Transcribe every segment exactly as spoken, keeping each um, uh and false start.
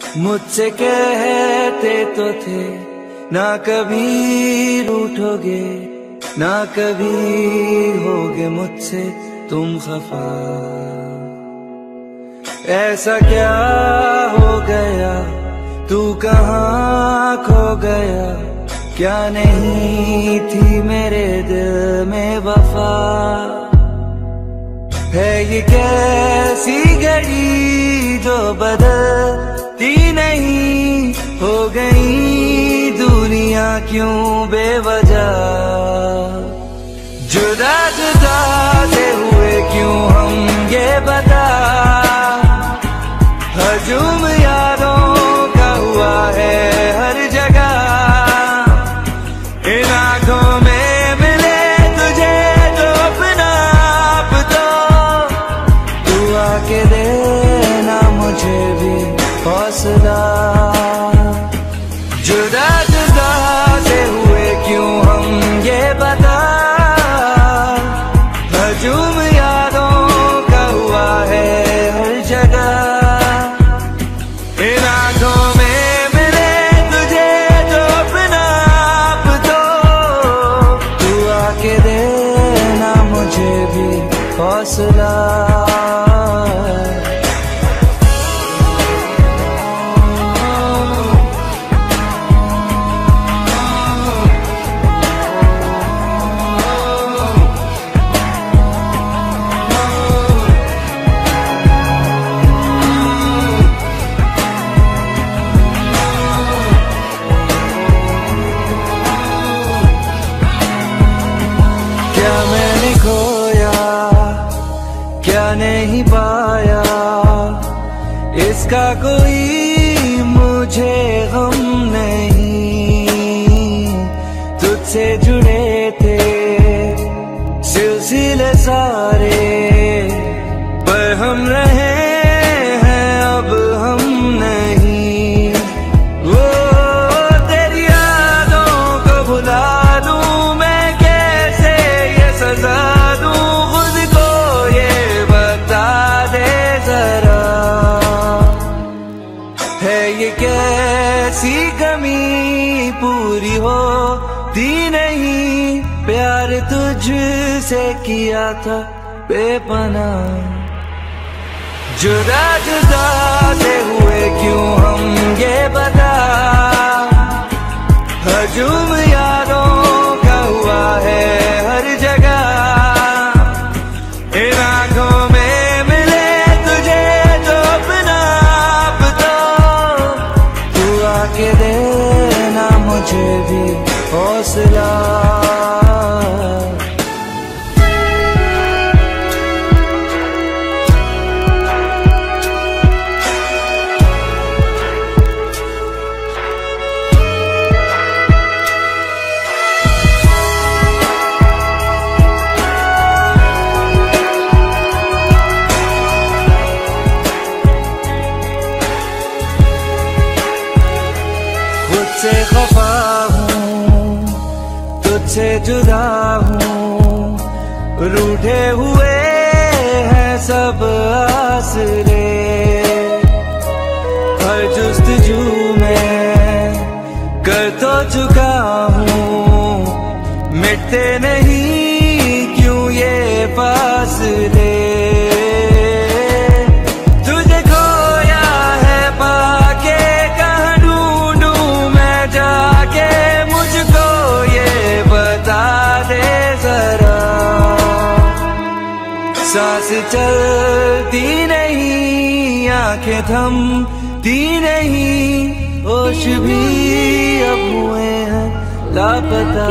मुझसे कहते तो थे ना कभी रूठोगे, ना कभी होगे मुझसे तुम खफा। ऐसा क्या हो गया, तू कहाँ खो गया, क्या नहीं थी मेरे दिल में वफा। है ये कैसी घड़ी जो बदलती नहीं, हो गई दुनिया क्यों बेवजह। जुदा जुदा से हुए क्यों हम ये बता, हजूम यादों का हुआ है हर जगह। इन आँखों में मिले तुझे जो अपना आप, तो तू आके देना मुझे भी हौसला। जुदा जुदा से हुए क्यों हम ये बता, हजूम यादों का हुआ है हर जगह। इन आँखों में मिले तुझे जो अपना आप, तो तू आके देना मुझे भी हौसला। क्या मैंने खोया, क्या नहीं पाया, इसका कोई मुझे गम नहीं। तुझसे जुड़े थे सिलसिले सारे, पर हम रहे हैं अब हम नहीं। वो तेरी यादों को भुला दूं मैं, कैसे ये सजा दूं खुद को, ये बता दे जरा। है ये कैसी कमी पूरी होती नहीं, प्यार तुझसे किया था बेपनाह। जुदा जुदा से हुए क्यों हम ये बता, हजूम यादों का हुआ है हर जगह। इन आँखों में मिले तुझे जो अपना आप, तो तू आके देना मुझे भी हौसला। तुझसे खफा हूँ, तुझसे जुदा हूँ, रूठे हुए हैं सब आसरे। हर जुस्तजू में कर तो चुका हूँ, मिटते नहीं क्यों ये फासले। सांस चलती नहीं, आंखें थमती नहीं, होश भी अब हुए हैं लापता।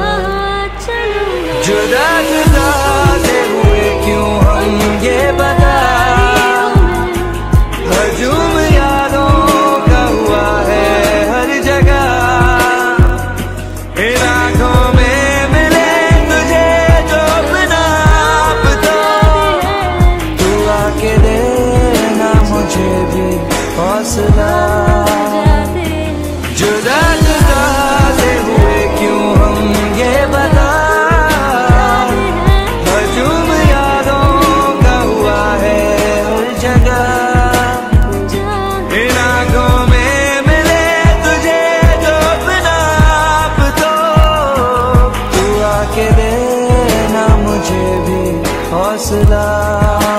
जुदा जुदा से हुए क्यों हम ये बता, हजूम यादों का हुआ है हर जगह। इन आँखों में मिले तुझे जो अपना आप, तो आके देना मुझे भी हौसला। जुदा जुदा से हुए क्यों हम ये बता, हजूम यादों का हुआ है हर जगह। इन आँखों में मुझे भी हौसला।